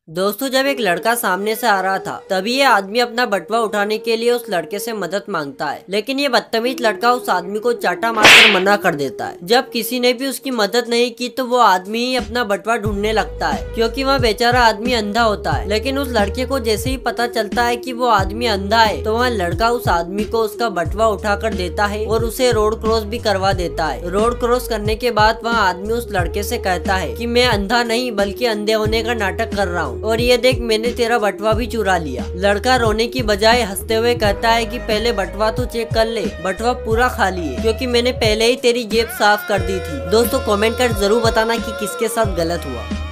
दोस्तों, जब एक लड़का सामने से आ रहा था तभी ये आदमी अपना बटुआ उठाने के लिए उस लड़के से मदद मांगता है, लेकिन ये बदतमीज लड़का उस आदमी को चाटा मारकर मना कर देता है। जब किसी ने भी उसकी मदद नहीं की तो वो आदमी ही अपना बटुआ ढूंढने लगता है, क्योंकि वह बेचारा आदमी अंधा होता है। लेकिन उस लड़के को जैसे ही पता चलता है कि वो आदमी अंधा है तो वह लड़का उस आदमी को उसका बटुआ उठाकर देता है और उसे रोड क्रॉस भी करवा देता है। रोड क्रॉस करने के बाद वह आदमी उस लड़के से कहता है कि मैं अंधा नहीं बल्कि अंधे होने का नाटक कर रहा हूँ, और ये देख मैंने तेरा बटुआ भी चुरा लिया। लड़का रोने की बजाय हंसते हुए कहता है कि पहले बटुआ तो चेक कर ले, बटुआ पूरा खाली है क्योंकि मैंने पहले ही तेरी जेब साफ कर दी थी। दोस्तों, कमेंट कर जरूर बताना कि किसके साथ गलत हुआ।